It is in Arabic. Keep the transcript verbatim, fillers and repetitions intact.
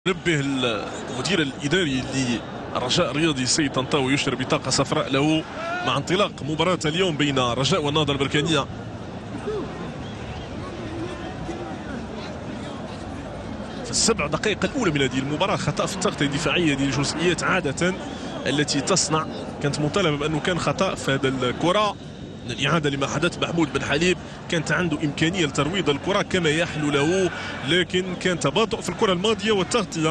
نبه المدير الاداري للرجاء الرياضي السيد طنطاوي يشعر بطاقه صفراء له مع انطلاق مباراه اليوم بين الرجاء والنهضه البركانيه. في السبع دقائق الاولى من هذه المباراه خطا في التغطيه الدفاعيه، هذه الجزئيات عاده التي تصنع. كانت مطالبه بانه كان خطا في هذا الكره. من الاعاده لما حدث محمود بن حليب، كانت عنده امكانيه لترويض الكره كما يحلو له، لكن كان تباطؤ في الكره الماضيه والتغطيه.